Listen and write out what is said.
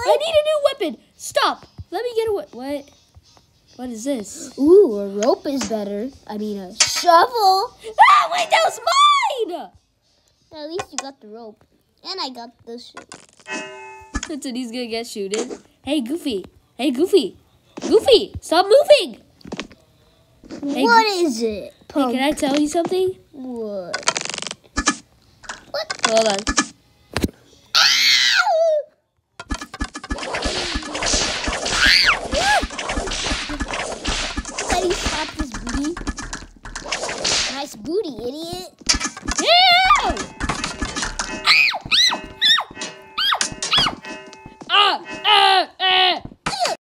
I need a new weapon. Stop. Let me get a what? What is this? Ooh, a rope is better. I mean, a shovel. Ah, wait, that was mine. At least you got the rope. And I got the shoe. So he's gonna get shooted. Hey, Goofy. Hey, Goofy. Goofy, stop moving. Hey, What is it? Hey, can I tell you something? What? Hold on. Said he slapped his booty. Nice booty, idiot.